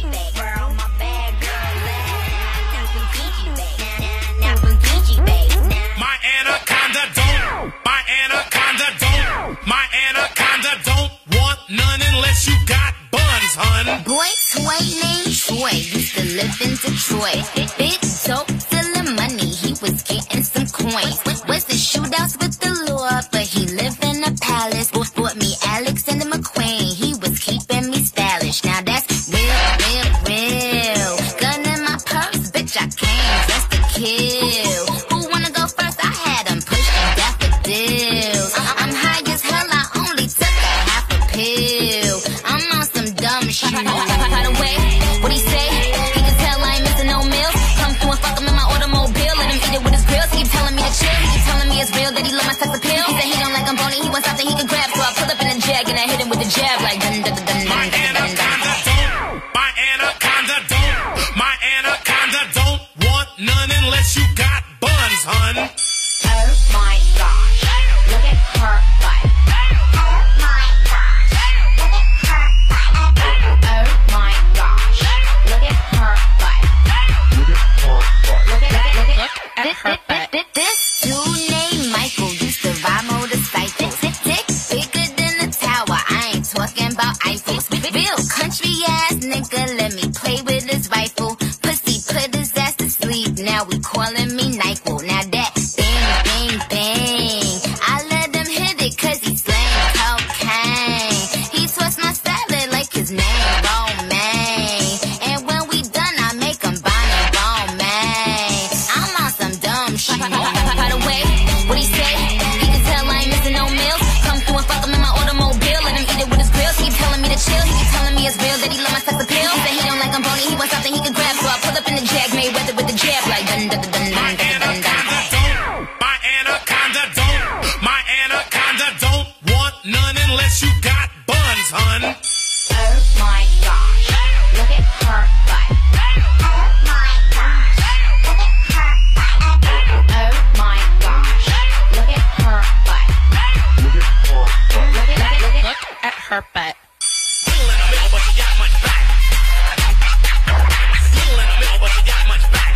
Where all my bad girls at? Now from Fiji, babe. Now from Fiji, babe. My anaconda don't. My anaconda don't. My anaconda don't want none unless you got buns, hun. Boy, toy named Troy used to live in Detroit. Big dope, stealing money, he was getting some coins. Was the shootouts with the law, but he lived in a palace. Bought me Alexander McQueen, he was keeping me stylish. Now that's real, real, real. Gun in my purse, bitch, I came just to kill. Who wanna go first? I had him pushing daffodils. I'm high as hell, I only took a half a pill. I'm on some dumb shit. By the way, what he say? He can tell I ain't missing no meals. Come through and fuck him in my automobile. Let him eat it with his grills. He keep telling me to chill. He keep telling me it's real that he love my sex appeal. He said he don't like I'm bony. He wants something he can grab. So I pull up in a jag and I hit him with the jab like dun dun dun dun My dun dun dun. anaconda don't. My anaconda don't. My anaconda don't want none unless you got buns, hun. Oh my gosh, look at her butt. Oh my gosh, look at her butt. Oh my gosh, look at her butt. Look at her butt. This dude named Michael used to ride motorcycles. Dick bigger than a tower. I ain't talking about Eiffels. Real country ass nigga, let me play with his rifle. Pussy put his ass to sleep. Now we calling me NyQuil. Now that bang, bang, bang. I let him hit it 'cause he slang cocaine. He twists my salad like his name Romaine. And when we done, I make him Bonnie Romaine. I'm on some dumb shit. By the way, what he say? He can tell I ain't missing no meals. Come through and fuck him in my automobile. Let him eat it with his grills. He keep telling me to chill. He keep telling me it's real that he love my sex appeal. He said he don't like I'm bony. He wants something he can grab. So I pull up in the jag, made weather with the jab like dun dun dun dun My dun dun dun. anaconda don't. My anaconda don't. My anaconda don't want none unless you got buns, hun. Oh my gosh, look at her butt. Oh my gosh, look at her butt. Oh my gosh, look at her butt. Look at her butt. Little in the middle, but you got much back. Little in the middle, but you got much back.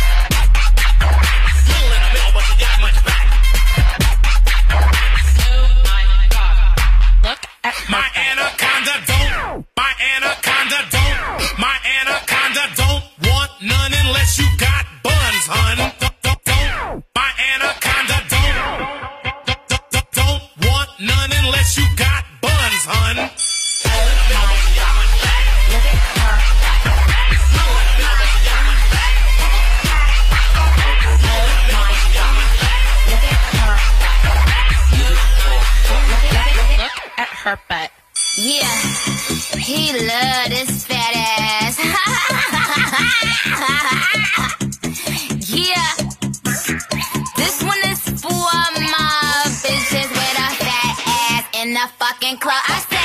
Little in the middle, but you got much back. Look at My anaconda don't. My anaconda don't. My anaconda don't want none unless you got buns, hun. Don't. My anaconda don't want none unless you got buns, hun. Look at her Look at her butt. Yeah, he love this fat ass. Yeah, this one is for my bitches with a fat ass in the fucking club. I